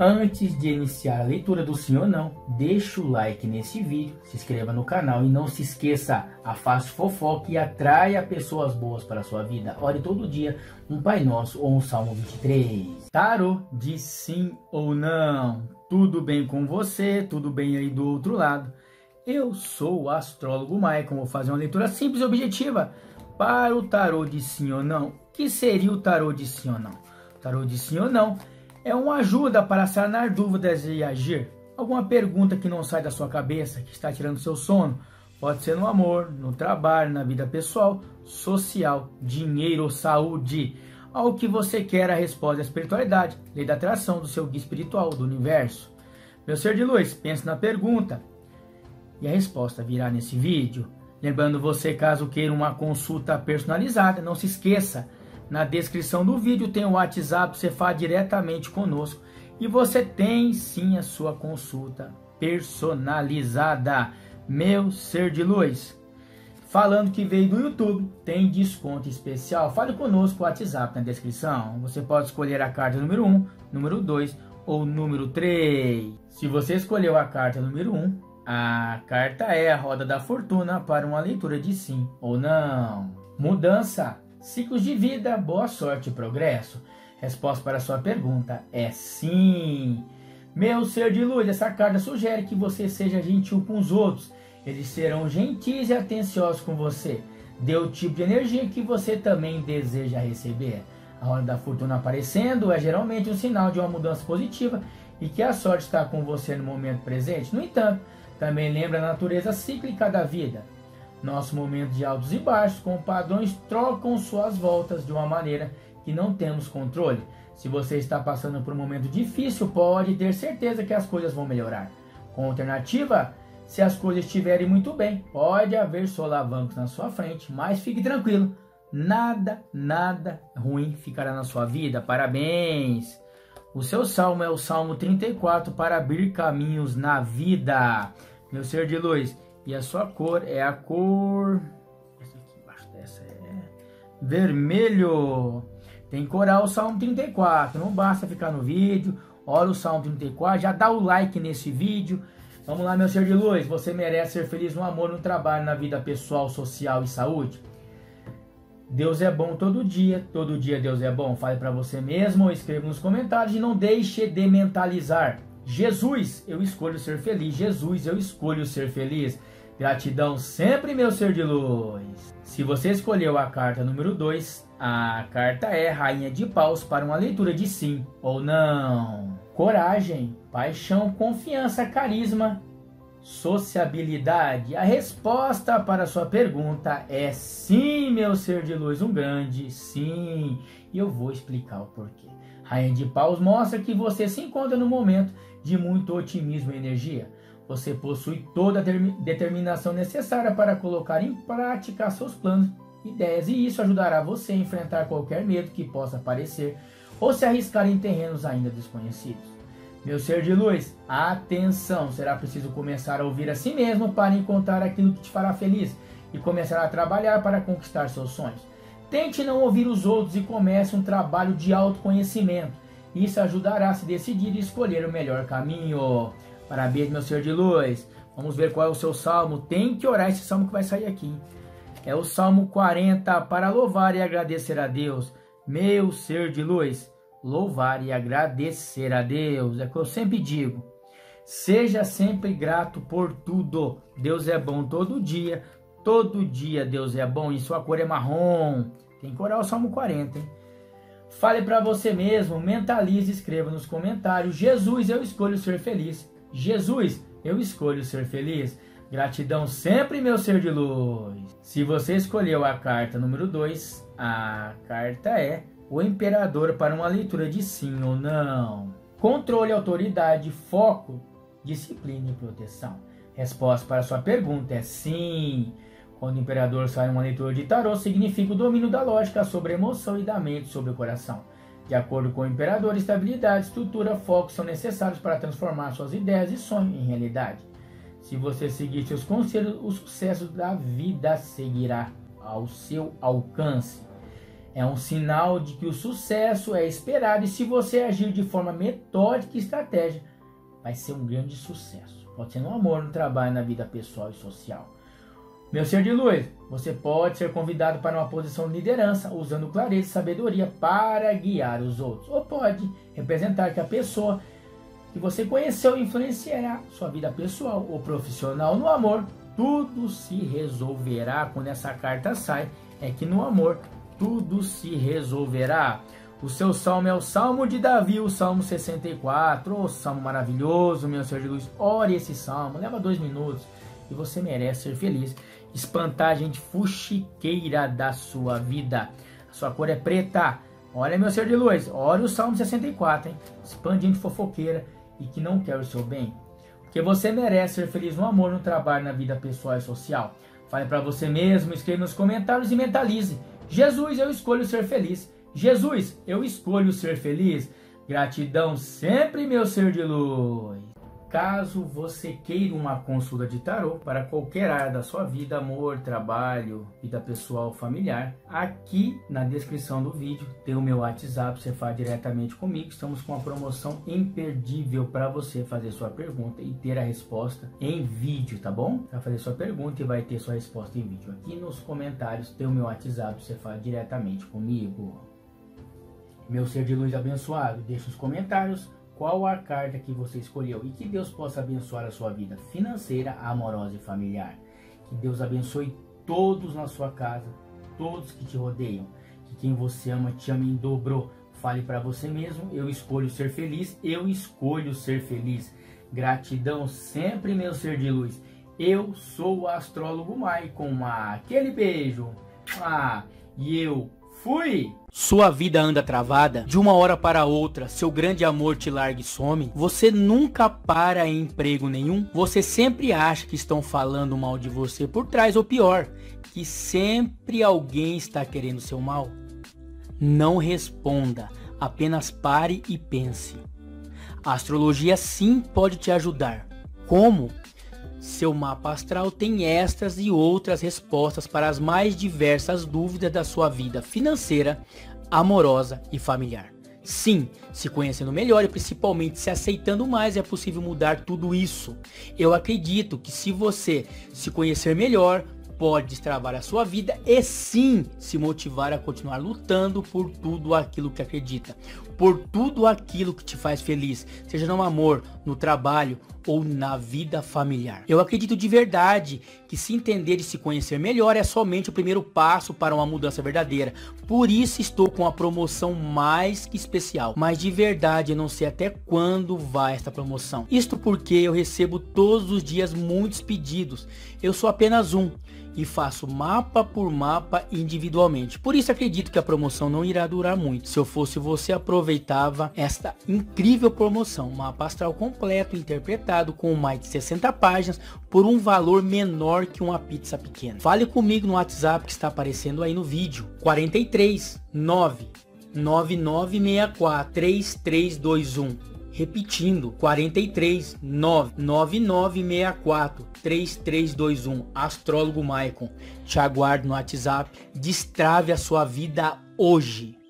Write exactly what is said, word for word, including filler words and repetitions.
Antes de iniciar a leitura do sim ou não, deixa o like nesse vídeo, se inscreva no canal e não se esqueça, afaste fofoca e atraia pessoas boas para a sua vida. Ore todo dia um Pai Nosso ou um Salmo vinte e três. Tarô de sim ou não. Tudo bem com você? Tudo bem aí do outro lado? Eu sou o astrólogo Maicon, vou fazer uma leitura simples e objetiva para o tarô de sim ou não. O que seria o tarô de sim ou não? O tarô de sim ou não é uma ajuda para sanar dúvidas e agir. Alguma pergunta que não sai da sua cabeça, que está tirando seu sono. Pode ser no amor, no trabalho, na vida pessoal, social, dinheiro ou saúde. Ao que você quer, a resposta é a espiritualidade, lei da atração do seu guia espiritual, do universo. Meu ser de luz, pense na pergunta e a resposta virá nesse vídeo. Lembrando você, caso queira uma consulta personalizada, não se esqueça, na descrição do vídeo tem o WhatsApp, você fala diretamente conosco e você tem sim a sua consulta personalizada. Meu ser de luz, falando que veio do YouTube, tem desconto especial. Fale conosco, o WhatsApp na descrição. Você pode escolher a carta número um, número dois ou número três. Se você escolheu a carta número um, a carta é a roda da fortuna para uma leitura de sim ou não. Mudança, ciclos de vida, boa sorte e progresso. Resposta para a sua pergunta é sim. Meu ser de luz, essa carta sugere que você seja gentil com os outros. Eles serão gentis e atenciosos com você. Dê o tipo de energia que você também deseja receber. A roda da fortuna aparecendo é geralmente um sinal de uma mudança positiva e que a sorte está com você no momento presente. No entanto, também lembra a natureza cíclica da vida. Nosso momento de altos e baixos, com padrões, trocam suas voltas de uma maneira que não temos controle. Se você está passando por um momento difícil, pode ter certeza que as coisas vão melhorar. Com alternativa, se as coisas estiverem muito bem, pode haver solavancos na sua frente, mas fique tranquilo, nada, nada ruim ficará na sua vida. Parabéns! O seu salmo é o Salmo trinta e quatro, para abrir caminhos na vida. Meu ser de luz, e a sua cor é a cor... Essa aqui embaixo dessa é vermelho. Tem que orar o Salmo trinta e quatro, não basta ficar no vídeo. Ora o Salmo trinta e quatro, já dá o like nesse vídeo. Vamos lá, meu ser de luz, você merece ser feliz no amor, no trabalho, na vida pessoal, social e saúde. Deus é bom todo dia, todo dia Deus é bom. Fale para você mesmo, escreva nos comentários e não deixe de mentalizar. Jesus, eu escolho ser feliz. Jesus, eu escolho ser feliz. Gratidão sempre, meu ser de luz. Se você escolheu a carta número dois, a carta é Rainha de Paus para uma leitura de sim ou não. Coragem, paixão, confiança, carisma, sociabilidade. A resposta para a sua pergunta é sim, meu ser de luz, um grande sim. E eu vou explicar o porquê. Rainha de Paus mostra que você se encontra no momento de muito otimismo e energia. Você possui toda a determinação necessária para colocar em prática seus planos, ideias, e isso ajudará você a enfrentar qualquer medo que possa aparecer ou se arriscar em terrenos ainda desconhecidos. Meu ser de luz, atenção, será preciso começar a ouvir a si mesmo para encontrar aquilo que te fará feliz e começar a trabalhar para conquistar seus sonhos. Tente não ouvir os outros e comece um trabalho de autoconhecimento. Isso ajudará a se decidir e escolher o melhor caminho. Parabéns, meu ser de luz. Vamos ver qual é o seu salmo. Tem que orar esse salmo que vai sair aqui. É o Salmo quarenta, para louvar e agradecer a Deus. Meu ser de luz, louvar e agradecer a Deus. É o que eu sempre digo. Seja sempre grato por tudo. Deus é bom todo dia. Todo dia Deus é bom e sua cor é marrom. Tem que orar o Salmo quarenta, hein? Fale para você mesmo, mentalize e escreva nos comentários. Jesus, eu escolho ser feliz. Jesus, eu escolho ser feliz. Gratidão sempre, meu ser de luz. Se você escolheu a carta número dois, a carta é o Imperador para uma leitura de sim ou não. Controle, autoridade, foco, disciplina e proteção. Resposta para a sua pergunta é sim. Quando o Imperador sai em uma leitura de tarô, significa o domínio da lógica sobre a emoção e da mente sobre o coração. De acordo com o Imperador, estabilidade, estrutura, foco são necessários para transformar suas ideias e sonhos em realidade. Se você seguir seus conselhos, o sucesso da vida seguirá ao seu alcance. É um sinal de que o sucesso é esperado e se você agir de forma metódica e estratégica, vai ser um grande sucesso. Pode ser no amor, no trabalho, na vida pessoal e social. Meu ser de luz, você pode ser convidado para uma posição de liderança, usando clareza e sabedoria para guiar os outros. Ou pode representar que a pessoa que você conheceu influenciará sua vida pessoal ou profissional. No amor, tudo se resolverá. Quando essa carta sai, é que no amor, tudo se resolverá. O seu salmo é o Salmo de Davi, o Salmo sessenta e quatro. Oh, salmo maravilhoso, meu ser de luz. Ore esse salmo, leva dois minutos e você merece ser feliz. Espantar a gente fuxiqueira da sua vida. A sua cor é preta. Olha, meu ser de luz, ore o Salmo sessenta e quatro, hein? Espante gente fofoqueira e que não quer o seu bem. Porque você merece ser feliz no amor, no trabalho, na vida pessoal e social. Fale para você mesmo, escreva nos comentários e mentalize. Jesus, eu escolho ser feliz. Jesus, eu escolho ser feliz. Gratidão sempre, meu ser de luz. Caso você queira uma consulta de tarô para qualquer área da sua vida, amor, trabalho, vida pessoal, familiar, aqui na descrição do vídeo tem o meu WhatsApp, você fala diretamente comigo. Estamos com uma promoção imperdível para você fazer sua pergunta e ter a resposta em vídeo, tá bom? Vai fazer sua pergunta e vai ter sua resposta em vídeo. Aqui nos comentários tem o meu WhatsApp, você fala diretamente comigo. Meu ser de luz abençoado, deixa nos comentários qual a carta que você escolheu e que Deus possa abençoar a sua vida financeira, amorosa e familiar. Que Deus abençoe todos na sua casa, todos que te rodeiam. Que quem você ama te ame em dobro. Fale para você mesmo, eu escolho ser feliz, eu escolho ser feliz. Gratidão sempre, meu ser de luz. Eu sou o astrólogo Maicon. Aquele beijo. Ah, e eu fui! Sua vida anda travada? De uma hora para outra, seu grande amor te larga e some? Você nunca para em emprego nenhum? Você sempre acha que estão falando mal de você por trás, ou pior, que sempre alguém está querendo seu mal? Não responda, apenas pare e pense. A astrologia sim pode te ajudar. Como? Seu mapa astral tem estas e outras respostas para as mais diversas dúvidas da sua vida financeira, amorosa e familiar. Sim, se conhecendo melhor e principalmente se aceitando mais, é possível mudar tudo isso. Eu acredito que se você se conhecer melhor, pode destravar a sua vida e sim se motivar a continuar lutando por tudo aquilo que acredita, por tudo aquilo que te faz feliz, seja no amor, no trabalho ou na vida familiar. Eu acredito de verdade que se entender e se conhecer melhor é somente o primeiro passo para uma mudança verdadeira. Por isso estou com a promoção mais que especial. Mas de verdade eu não sei até quando vai esta promoção. Isto porque eu recebo todos os dias muitos pedidos. Eu sou apenas um e faço mapa por mapa individualmente. Por isso acredito que a promoção não irá durar muito. Se eu fosse você, aproveitava esta incrível promoção. Mapa astral completo, interpretado com mais de sessenta páginas por um valor menor que uma pizza pequena. Fale comigo no WhatsApp que está aparecendo aí no vídeo. quarenta e três, nove, nove nove seis quatro, três três dois um. Repetindo, quarenta e três, nove, nove nove seis quatro, três três dois um. Astrólogo Maicon. Te aguardo no WhatsApp. Destrave a sua vida hoje.